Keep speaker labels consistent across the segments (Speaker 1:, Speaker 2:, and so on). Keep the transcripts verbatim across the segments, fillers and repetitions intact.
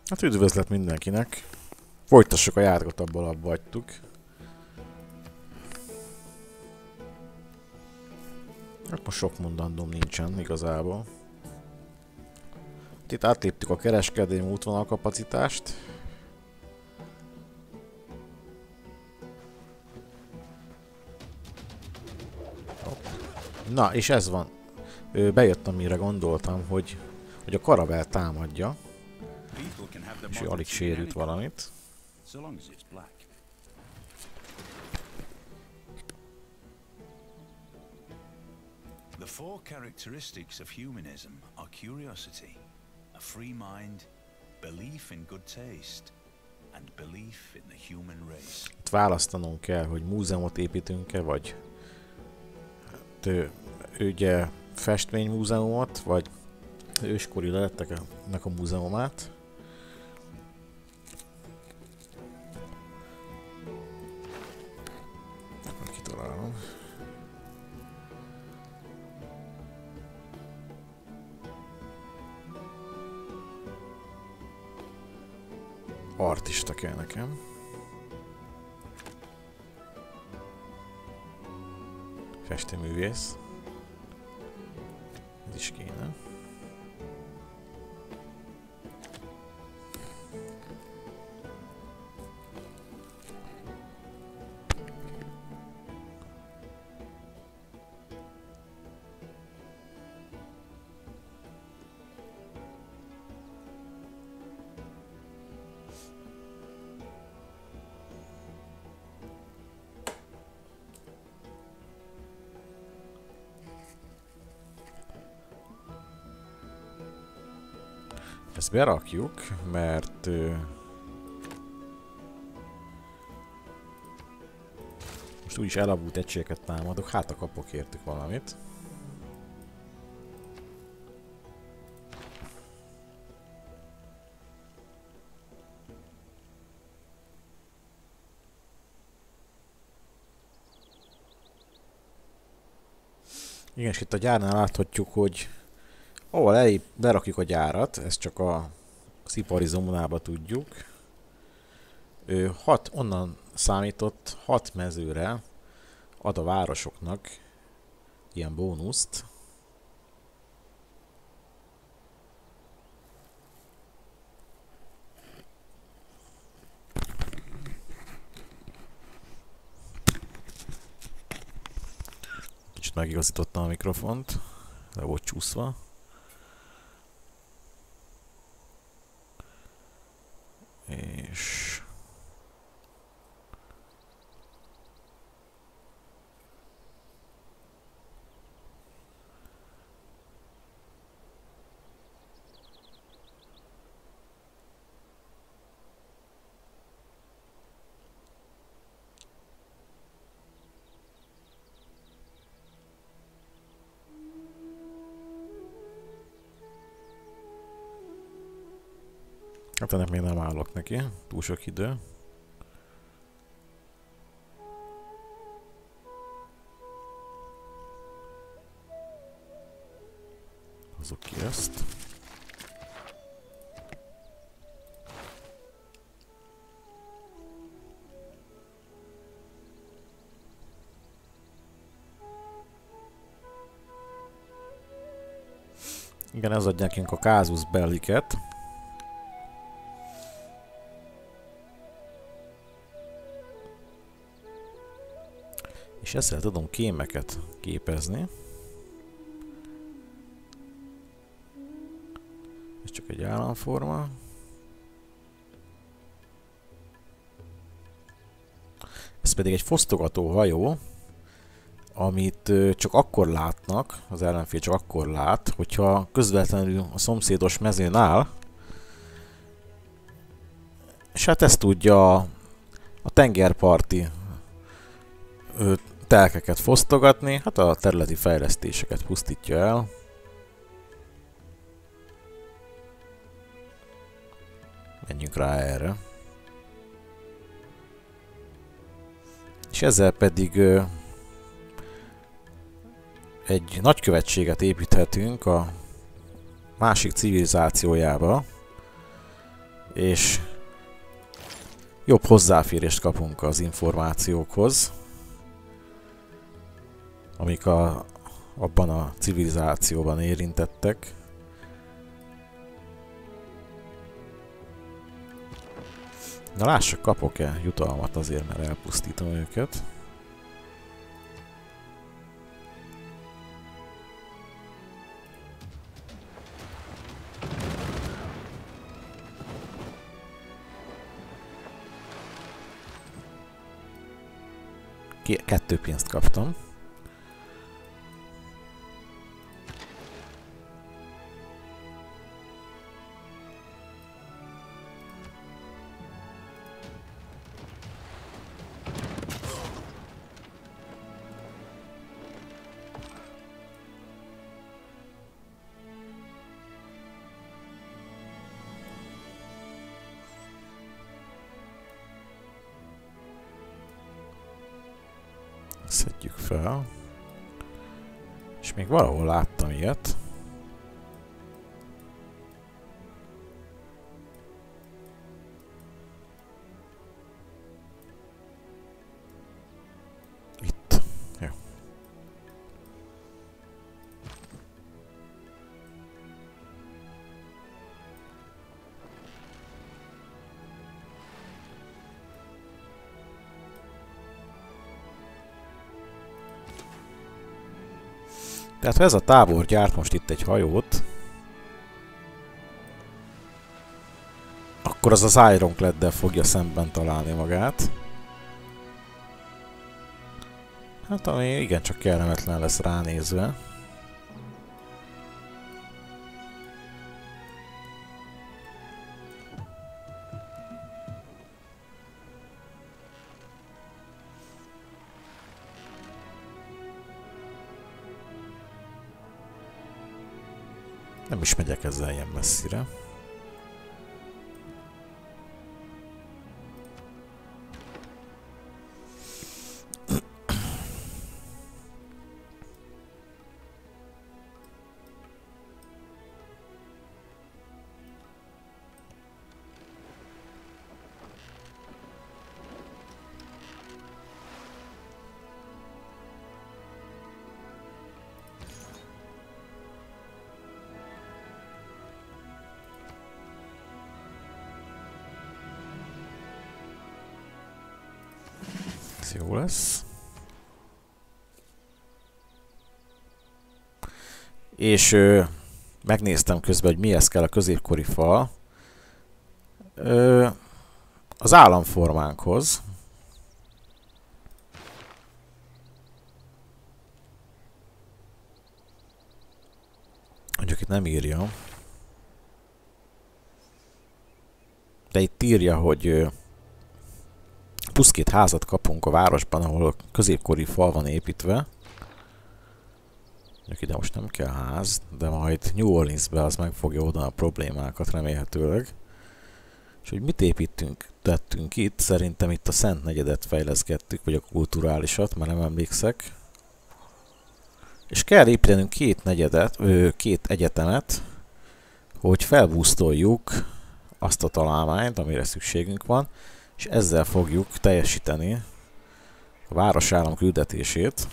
Speaker 1: Hát üdvözlet mindenkinek! Folytassuk a játékot, abból abba hagytuk. Hát most sok mondandóm nincsen igazából. Itt átléptük a kereskedelmi útvonal kapacitást. Na, és ez van. Bejött, amire gondoltam, hogy, hogy a karavel támadja. És ő alig sérült valamit.
Speaker 2: The four characteristics of humanism are curiosity, a free mind, belief in good taste, and belief in the human race.
Speaker 1: Itt választanunk kell, hogy múzeumot építünk-e, vagy hát, ugye festménymúzeumot, vagy őskori leletteknek a múzeumát. Kitalálom. Artista kell nekem. Festőművész. Ez is kéne. Ezt berakjuk, mert uh, most úgyis elavult egységeket támadok, hát a kapok értük valamit. Igen, és itt a gyárnál láthatjuk, hogy ahol elég berakjuk a gyárat, ezt csak a ipari zónába tudjuk. Ő hat, onnan számított hat mezőre ad a városoknak ilyen bónuszt. Kicsit megigazítottam a mikrofont, le volt csúszva. És hát ennek még nem állok neki, túl sok idő. Hozzuk ki ezt. Igen, ez adja nekünk a Casus Belliket. És ezzel tudom kémeket képezni. Ez csak egy államforma. Ez pedig egy fosztogató hajó, amit csak akkor látnak, az ellenfél csak akkor lát, hogyha közvetlenül a szomszédos mezőn áll. És hát ezt tudja a tengerparti telkeket fosztogatni, hát a területi fejlesztéseket pusztítja el. Menjünk rá erre. És ezzel pedig ö, egy nagykövetséget építhetünk a másik civilizációjába. És jobb hozzáférést kapunk az információkhoz, amik a, abban a civilizációban érintettek. Na lássak, kapok-e jutalmat azért, mert elpusztítom őket. Kettő pénzt kaptam. Szedjük fel. És még valahol láttam ilyet. Itt. Jó. Tehát ha ez a tábor gyárt most itt egy hajót, akkor az az Ironcladdel fogja szemben találni magát. Hát ami igencsak kellemetlen lesz ránézve. Nem is megyek ezzel ilyen messzire. Jó lesz. És ö, megnéztem közben, hogy mihez kell a középkori fal. Ö, az államformánkhoz. Mondjuk itt nem írja. De itt írja, hogy ö, plusz két házat kapunk a városban, ahol a középkori fal van építve. Mondjuk ide most nem kell ház, de majd New Orleansbe az meg fogja oda a problémákat remélhetőleg. És hogy mit építünk, tettünk itt, szerintem itt a Szent negyedet fejleszgettük, vagy a kulturálisat, már nem emlékszek. És kell építenünk két negyedet, ö, két egyetemet, hogy felbúztoljuk azt a találmányt, amire szükségünk van, és ezzel fogjuk teljesíteni a városállam küldetését.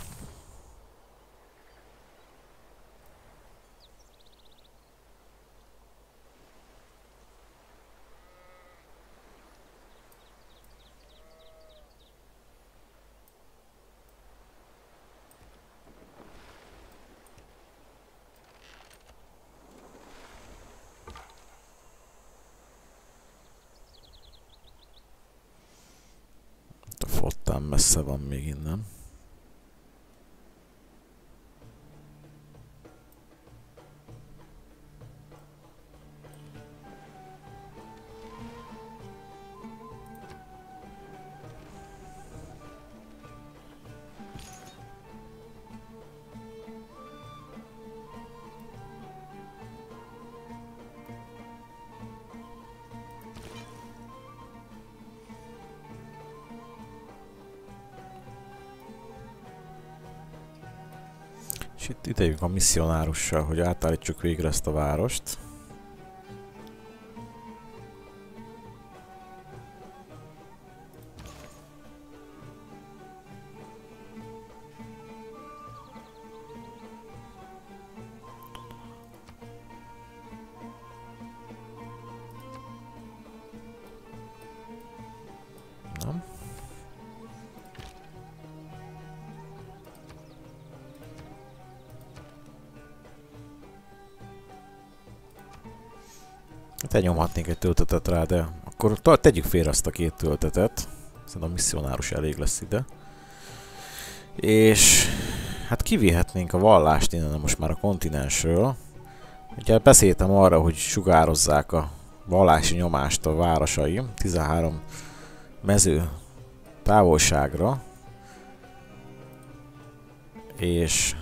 Speaker 1: A flottán messze van még innen. És itt idejük a misszionárussal, hogy átállítsuk végre ezt a várost. Köszönöm. Te nyomhatnék egy töltetet rá, de akkor tegyük félre azt a két töltetet. Szerintem a misszionárus elég lesz ide. És hát kivihetnénk a vallást innen most már a kontinensről. Ugye beszéltem arra, hogy sugározzák a vallási nyomást a városaim tizenhárom mező távolságra. És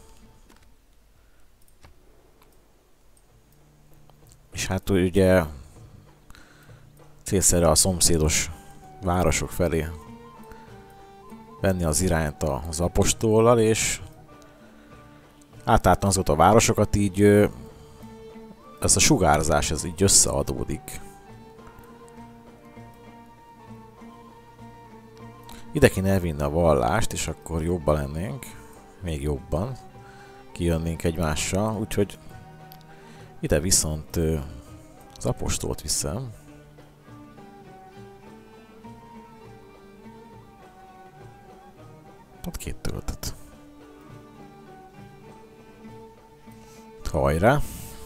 Speaker 1: és hát ugye célszerű a szomszédos városok felé venni az irányt az apostollal, és átálltan azokat a városokat így ez a sugárzás, ez így összeadódik. Ide kéne elvinni a vallást, és akkor jobban lennénk, még jobban kijönnénk egymással, úgyhogy ide viszont az apostolt viszem. Ott két töltet. Hajrá!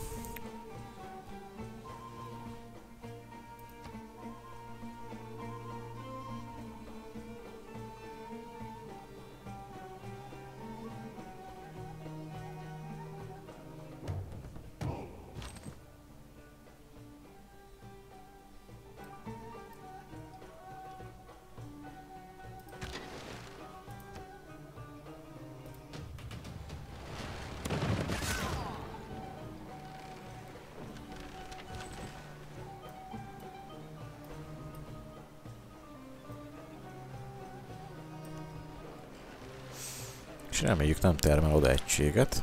Speaker 1: És reméljük nem termel oda egységet.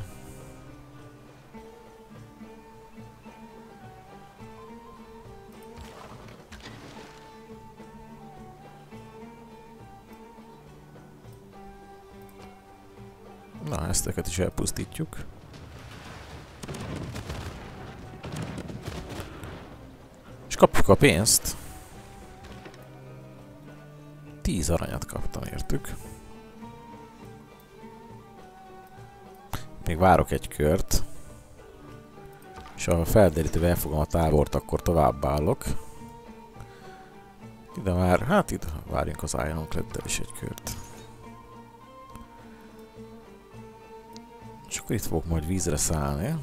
Speaker 1: Na, ezteket is elpusztítjuk. És kapjuk a pénzt. Tíz aranyat kaptam értük. Még várok egy kört. És ha felderítővel elfogom a tábort, akkor továbbállok. Ide már, hát ide várjunk az Ironcladdel is egy kört. És akkor itt fogok majd vízre szállni.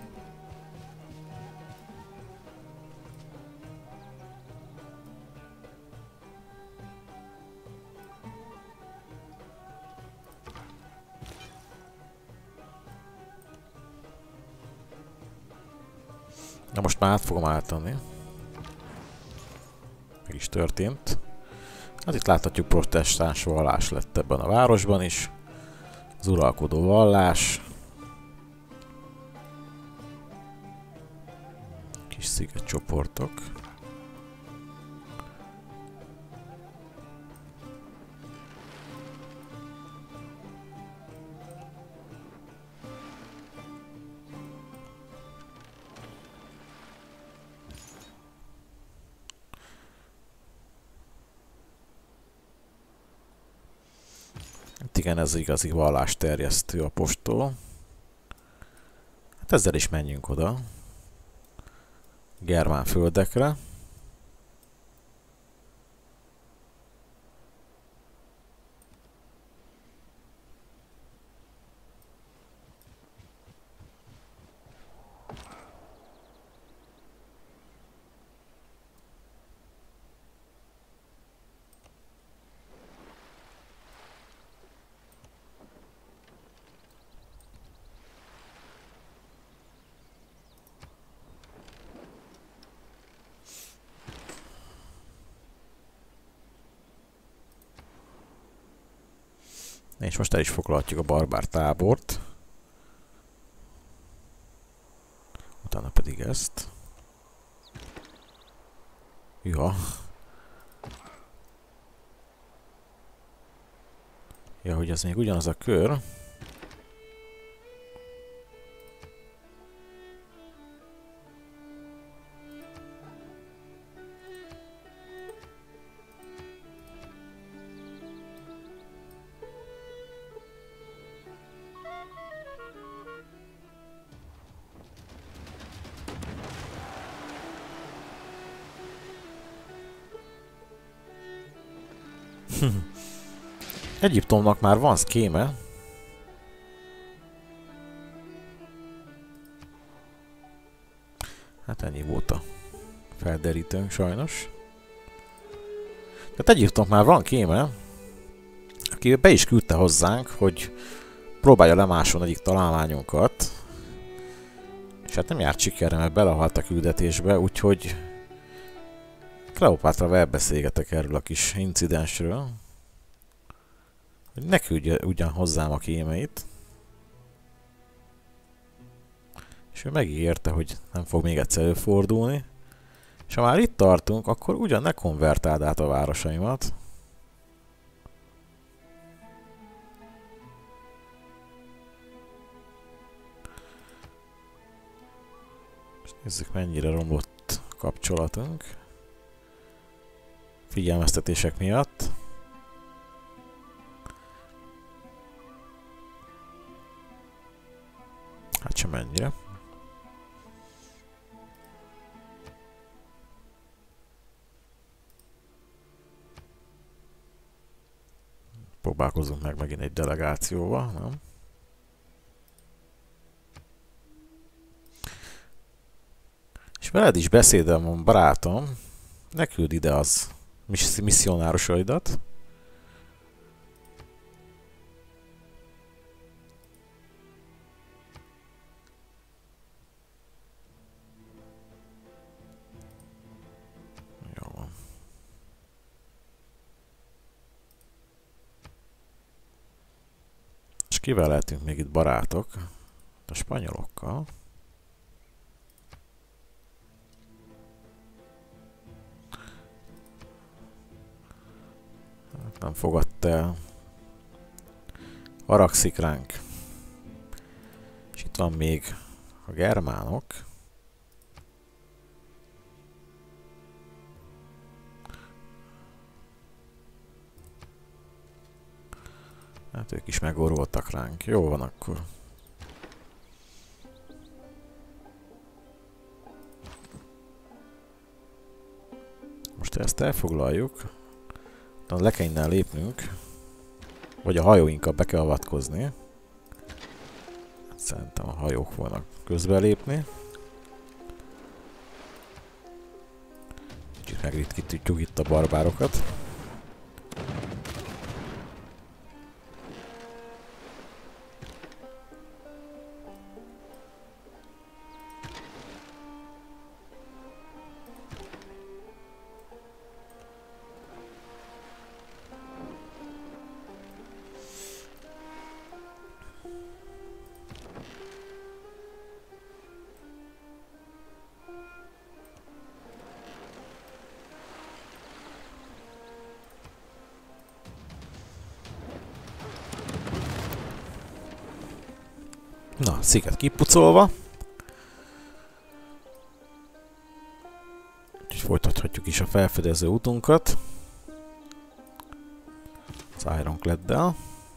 Speaker 1: Na most már át fogom állítani. Meg is történt. Hát itt láthatjuk, protestáns vallás lett ebben a városban is. Az uralkodó vallás. Kis szigetcsoportok. Igen, ez igazi vallásterjesztő apostol. Hát ezzel is menjünk oda. Germán földekre. És most el is foglalhatjuk a barbár tábort. Utána pedig ezt. Ja. Ja, hogy ez még ugyanaz a kör. Egyiptomnak már van szkéme. Hát ennyi volt a felderítőnk sajnos. Tehát Egyiptomnak már van kéme, aki be is küldte hozzánk, hogy próbálja lemásolni egyik találmányunkat. És hát nem járt sikerre, mert belehalt a küldetésbe, úgyhogy Kleopátrával elbeszélgetek erről a kis incidensről. Hogy ne küldje ugyan hozzám a kémeit. És ő megígérte, hogy nem fog még egyszer előfordulni. És ha már itt tartunk, akkor ugyan ne konvertáld át a városaimat. És nézzük, mennyire romlott a kapcsolatunk. Figyelmeztetések miatt. Hát sem mennyire. Próbálkozunk meg megint egy delegációval, nem? És veled is beszédem van, barátom. Ne küld ide az misszionárosaidat. Jó van. És kivel lehetünk még itt barátok? A spanyolokkal. Nem fogadta el. Haragszik ránk. És itt van még a germánok. Hát ők is megoroltak ránk. Jó van akkor. Most ezt elfoglaljuk. Le kell innen lépnünk. Vagy a hajóinkat be kell avatkozni. Szerintem a hajók fognak közbelépni. Kicsit megritkítjuk itt a barbárokat. Na, sziget kipucolva. Úgyhogy folytathatjuk is a felfedező útunkat. Az Ironcladdel.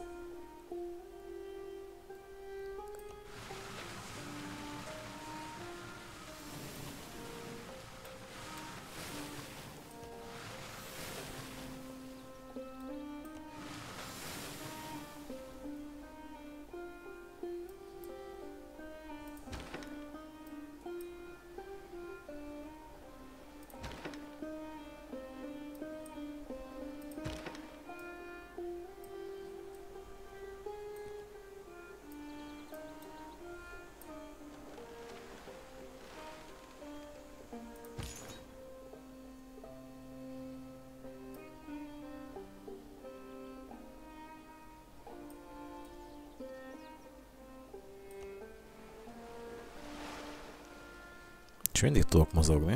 Speaker 1: És mindig tudok mozogni.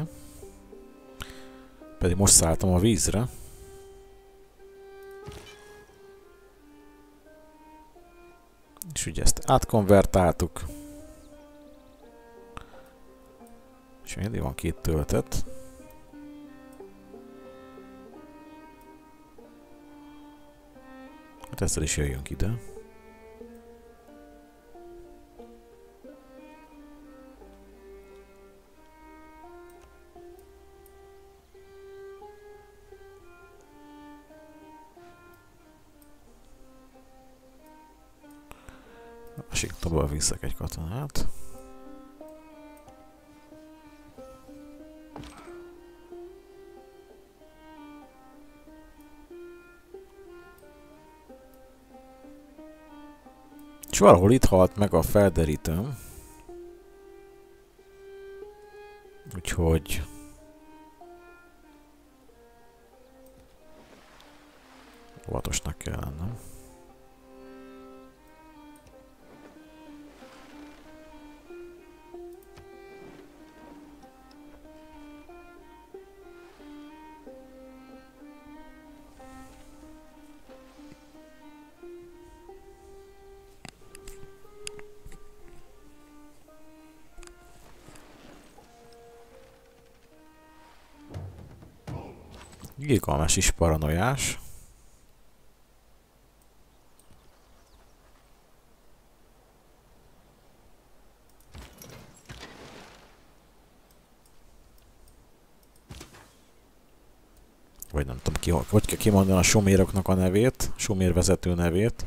Speaker 1: Pedig most szálltam a vízre. És ugye ezt átkonvertáltuk. És mindig van két töltet. Hát ezzel is jöjjünk ide. Washingtonból viszek egy katonát. És valahol itt halt meg a felderítőm. Úgyhogy... óvatosnak kell lennem. Gilgamesh is paranoiás. Vagy nem tudom ki, hogy kell kimondani a suméroknak a nevét, a sumér vezető nevét.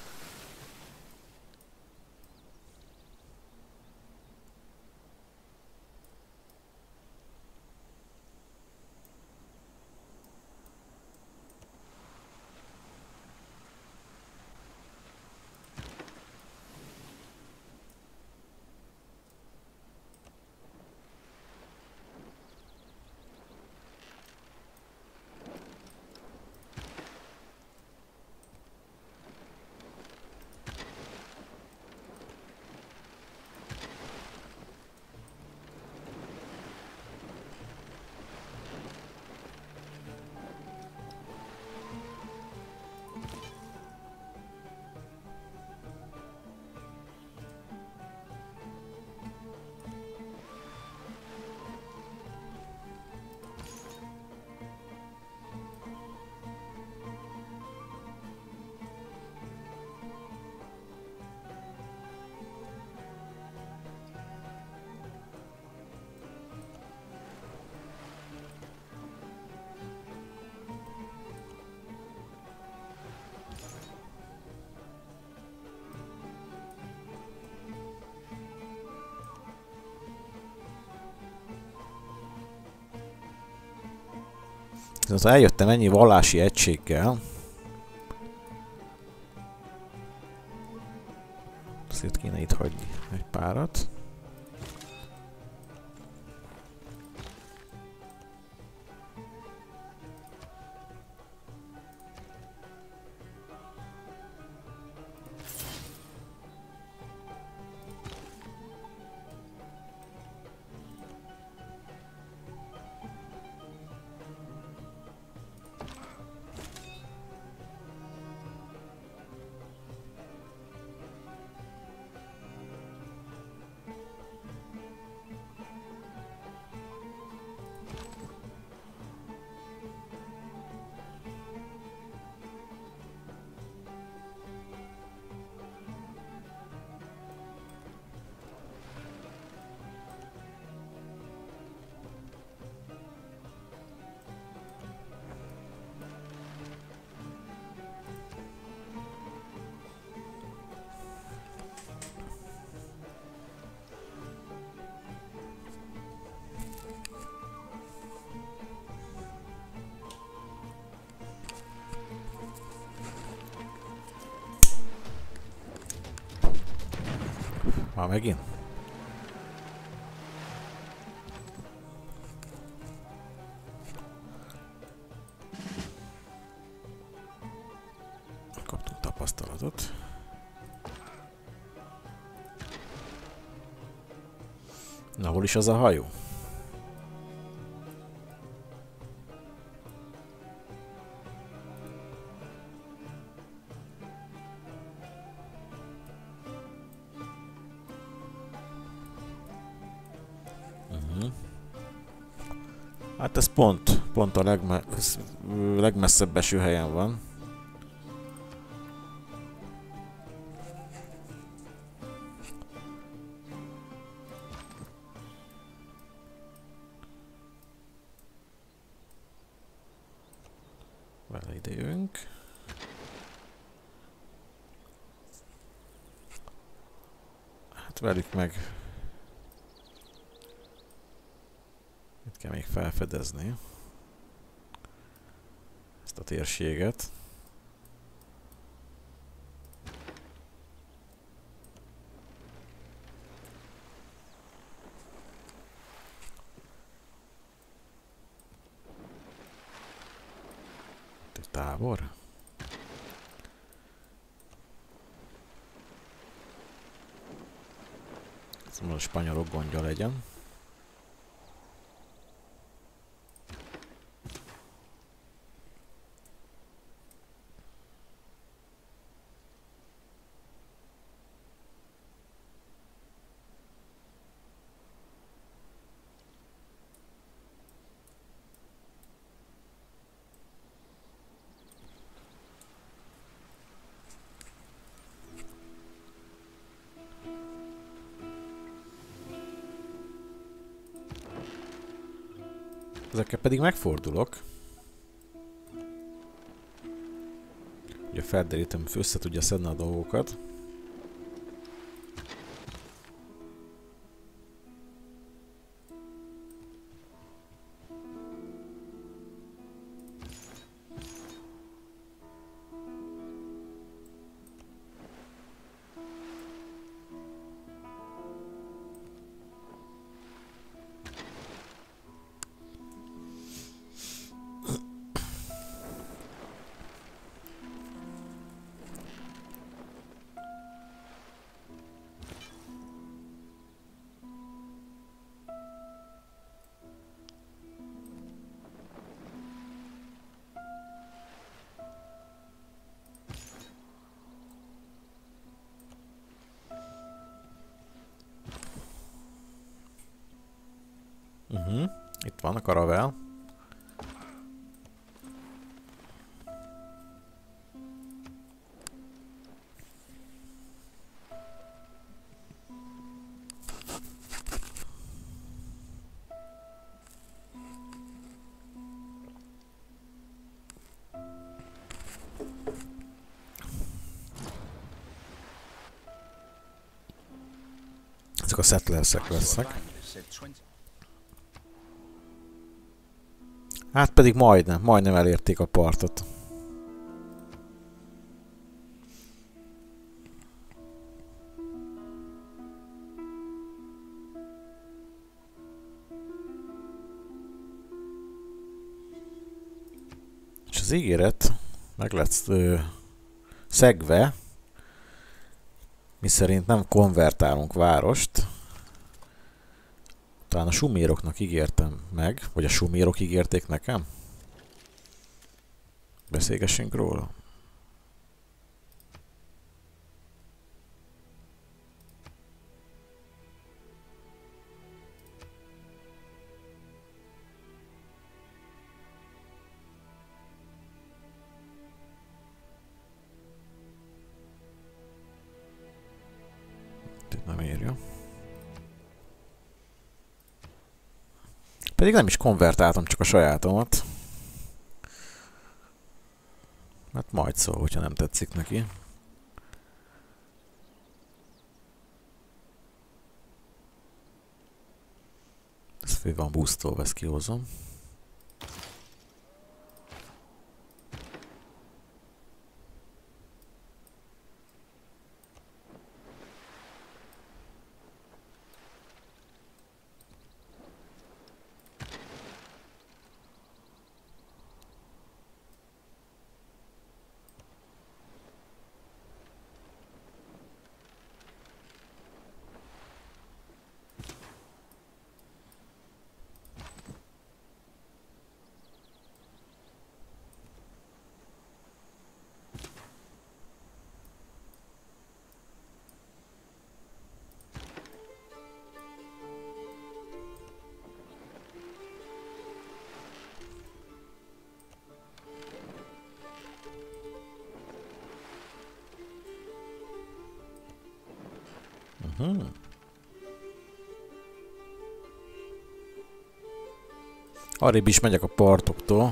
Speaker 1: Az eljöttem ennyi vallási egységgel. Szét kéne itt hagyni egy párat. Már megint? Kaptunk tapasztalatot. Na, hol is az a hajó? Hát ez pont, pont a legme legmesszebb eső helyen van. Vele idejövünk. Hát velük meg... Itt kell még felfedezni ezt a térséget. Egy tábor. Ez a spanyolok gondja legyen. Ezekkel pedig megfordulok. Ugye felderítem, össze tudja szedni a dolgokat. Uh-huh. Itt van a karavel. Ezek a settlersek lesznek. Hát pedig majdnem, majdnem elérték a partot. És az ígéret meg lesz ö, szegve, miszerint nem konvertálunk várost. Talán a suméroknak ígértem meg, vagy a sumérok ígérték nekem. Beszélgessünk róla. Itt nem írja. Pedig nem is konvertáltam, csak a sajátomat. Hát majd szól, hogyha nem tetszik neki. Ez fő van boostolva, ezt kihozom. Hmm. Arrébb is megyek a partoktól.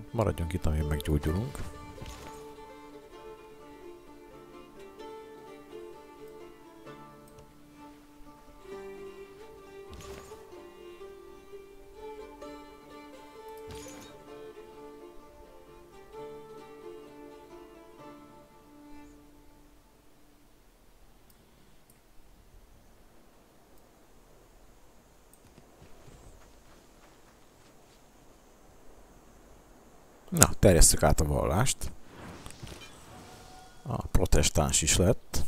Speaker 1: Maradjunk itt, amíg meggyógyulunk. Na, terjesszük át a vallást. A protestáns is lett.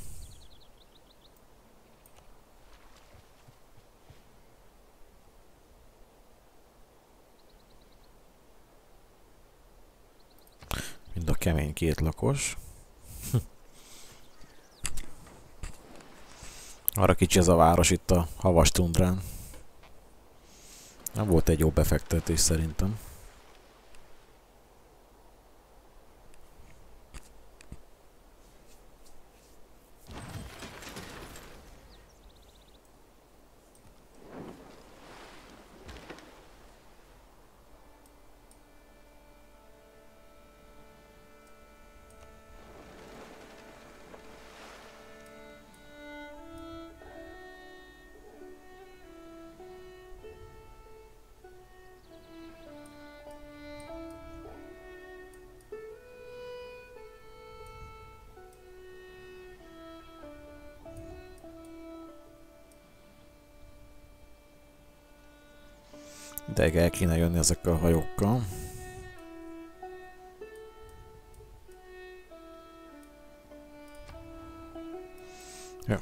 Speaker 1: Mind a kemény két lakos. Arra kicsi ez a város itt a havas tundrán. Nem volt egy jó befektetés szerintem. De el kéne jönni ezekkel a hajókkal. Ja.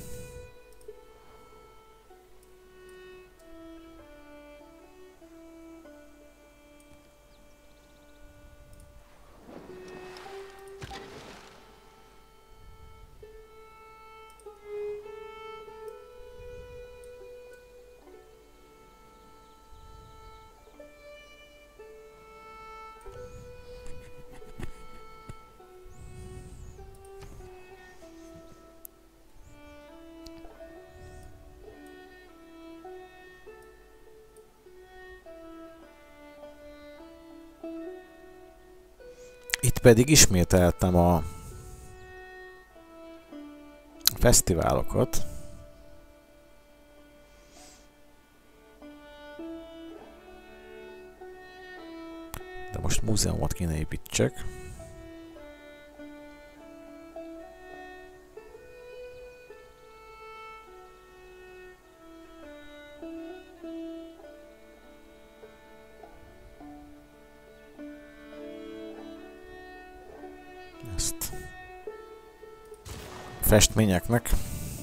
Speaker 1: Itt pedig ismételtem a fesztiválokat. De most múzeumot kéne építsek. Ezt festményeknek.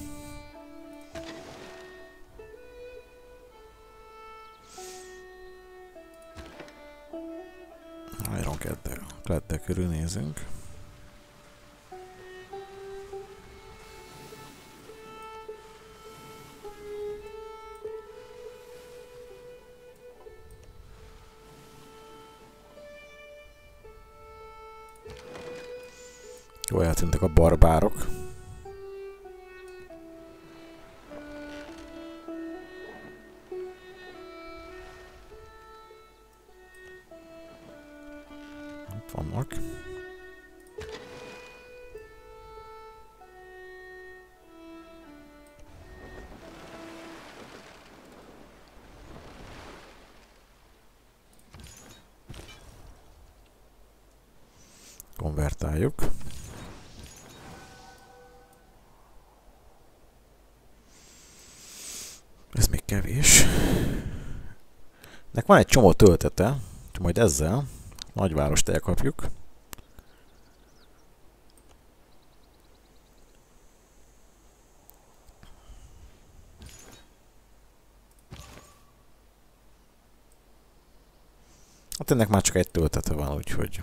Speaker 1: Iron Claddel körülnézünk. Jól eltűntek a barbárok. Ott vannak. Konvertáljuk. Ez még kevés. Nek van egy csomó töltete, majd ezzel nagyvárost elkapjuk. Hát ennek már csak egy töltete van, úgyhogy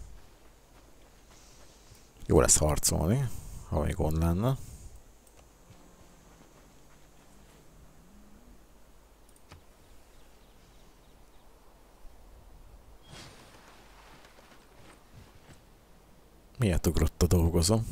Speaker 1: jó lesz harcolni, ha még gond lenne. Miért ugrott a dolgozom?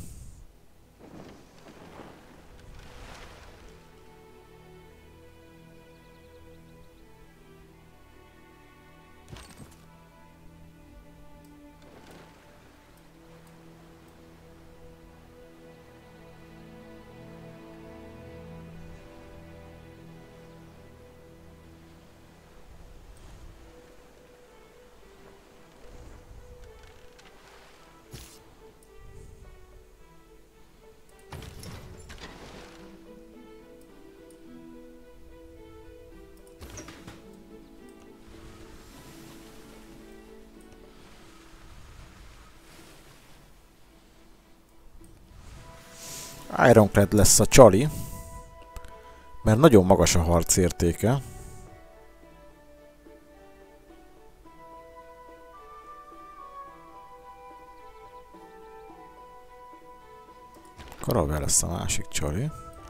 Speaker 1: Ironclad lesz a csali, mert nagyon magas a harcértéke. Caravel lesz a másik csali.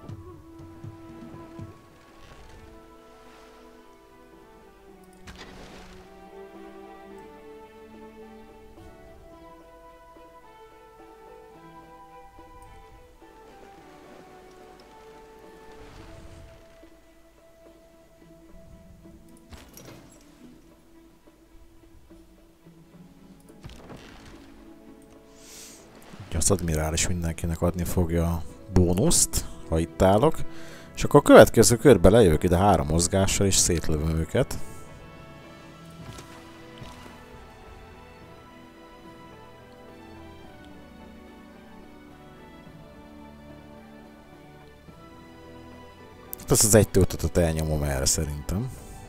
Speaker 1: Az admirális mindenkinek adni fogja a bónuszt, ha itt állok. És akkor a következő körbe lejövök ide három mozgással és szétlövöm őket. Ezt az egy töltötet elnyomom erre szerintem.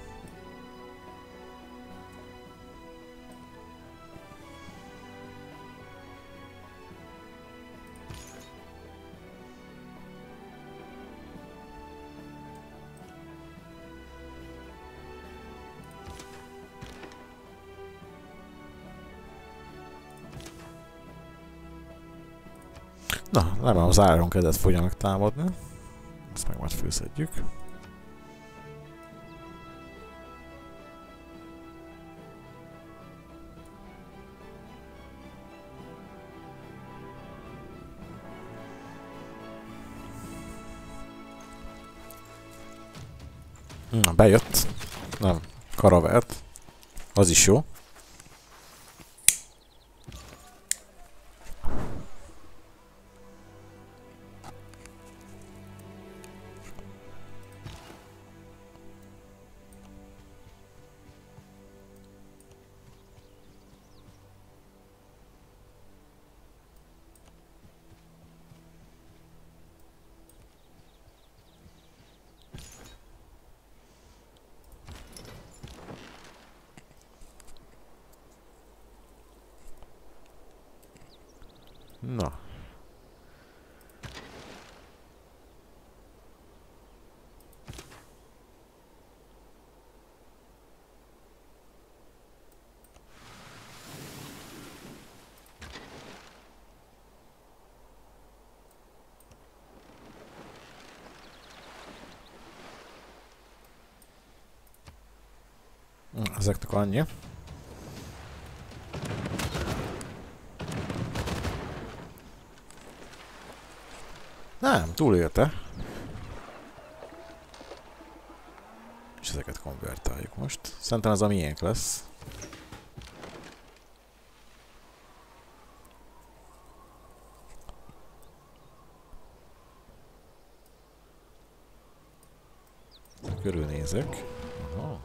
Speaker 1: Na, nem az Ironcladet fogja megtámadni. Ezt meg majd főszedjük. Na, bejött. Nem, Caravelt. Az is jó. Na. Ezeknek annyi. Nem, túlélte. És ezeket konvertáljuk most. Szerintem ez a miénk lesz. Körülnézek. Aha.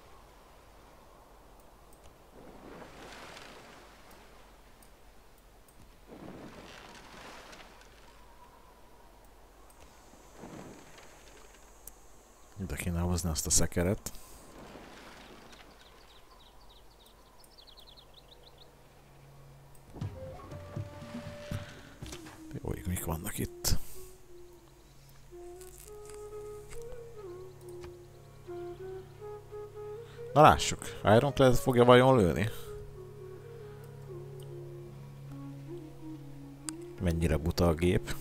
Speaker 1: Ide kéne hozni azt a szekeret. Jó, mik vannak itt? Na lássuk, Ironclad fogja vajon lőni? Mennyire buta a gép?